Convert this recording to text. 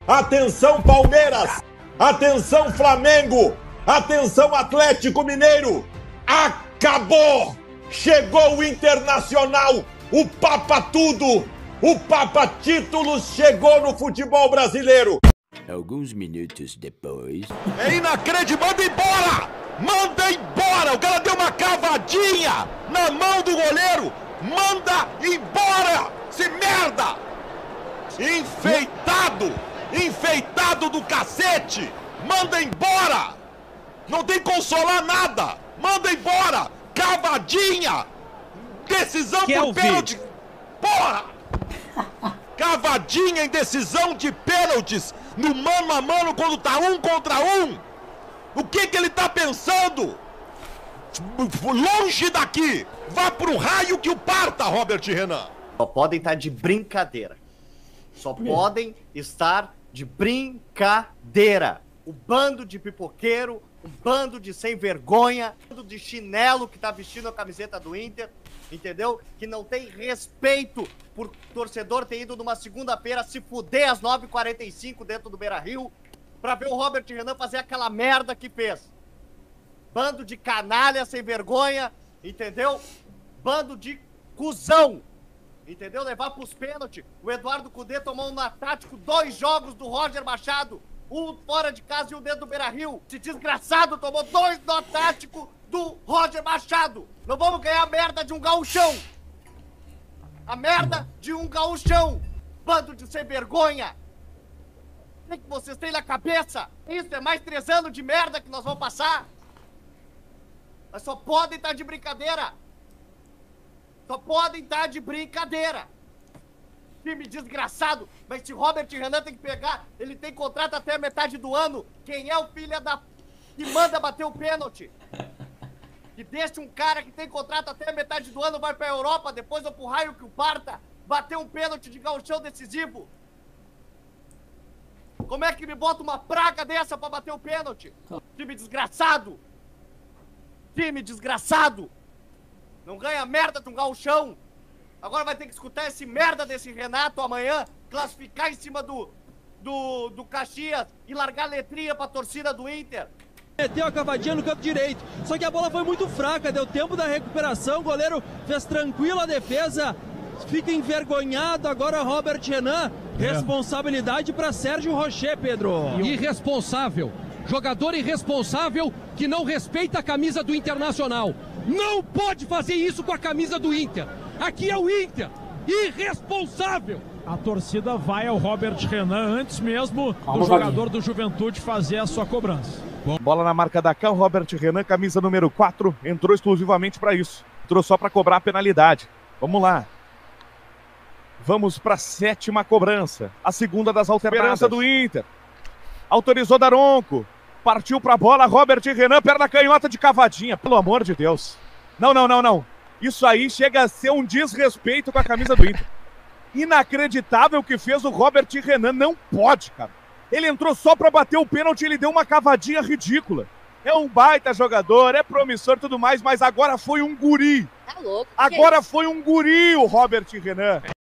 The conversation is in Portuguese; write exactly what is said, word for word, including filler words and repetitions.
Atenção, Palmeiras! Atenção, Flamengo! Atenção, Atlético Mineiro! Acabou! Chegou o Internacional! O Papa Tudo! O Papa Títulos chegou no futebol brasileiro! Alguns minutos depois... É inacreditável! Manda embora! Manda embora! O cara deu uma cavadinha na mão do goleiro! Manda embora! Se merda! Enfeitado! Enfeitado do cacete! Manda embora! Não tem consolar nada! Manda embora! Cavadinha! Decisão por pênalti! Porra! Cavadinha em decisão de pênaltis no mano a mano quando tá um contra um! O que que ele tá pensando? Longe daqui! Vá pro raio que o parta, Robert Renan! Só podem estar de brincadeira. Só podem estar de brincadeira. O bando de pipoqueiro, o bando de sem vergonha, o bando de chinelo que tá vestindo a camiseta do Inter, entendeu? Que não tem respeito por torcedor ter ido numa segunda-feira se fuder às nove e quarenta e cinco dentro do Beira-Rio pra ver o Robert Renan fazer aquela merda que fez. Bando de canalha sem vergonha, entendeu? Bando de cuzão, entendeu? Levar pros pênaltis. O Eduardo Cudê tomou no tático dois jogos do Roger Machado, um fora de casa e um dentro do Beira-Rio. Esse desgraçado tomou dois no tático do Roger Machado. Não vamos ganhar a merda de um gauchão. A merda de um gauchão. Bando de sem vergonha. O que vocês têm na cabeça? Isso é mais três anos de merda que nós vamos passar. Mas só podem estar de brincadeira. Só podem estar de brincadeira. Time desgraçado. Mas se Robert Renan tem que pegar, ele tem contrato até a metade do ano. Quem é o filho da... que manda bater o pênalti? Que deixa um cara que tem contrato até a metade do ano, vai pra Europa, depois vai pro raio que o parta, bater um pênalti de gauchão decisivo. Como é que me bota uma praga dessa pra bater o pênalti? Time desgraçado. Time desgraçado. Não ganha merda de um gauchão. Agora vai ter que escutar esse merda desse Renato amanhã, classificar em cima do, do, do Caxias e largar letrinha pra torcida do Inter. Meteu a cavadinha no canto direito, só que a bola foi muito fraca, deu tempo da recuperação, o goleiro fez tranquilo a defesa, fica envergonhado agora Robert Renan, é. Responsabilidade para Sérgio Rocher, Pedro. Irresponsável, jogador irresponsável que não respeita a camisa do Internacional, não pode fazer isso com a camisa do Inter, aqui é o Inter, irresponsável. A torcida vai ao Robert Renan antes mesmo do jogador do Juventude fazer a sua cobrança. Bola na marca da Cal, Robert Renan, camisa número quatro, entrou exclusivamente para isso. Entrou só para cobrar a penalidade. Vamos lá. Vamos para a sétima cobrança. A segunda das alternadas do Inter. Autorizou Daronco. Partiu para a bola, Robert Renan, perna canhota de cavadinha. Pelo amor de Deus. Não, não, não, não. Isso aí chega a ser um desrespeito com a camisa do Inter. Inacreditável o que fez o Robert Renan. Não pode, cara. Ele entrou só pra bater o pênalti, ele deu uma cavadinha ridícula. É um baita jogador, é promissor e tudo mais, mas agora foi um guri. Tá louco. Agora foi um guri o Robert Renan.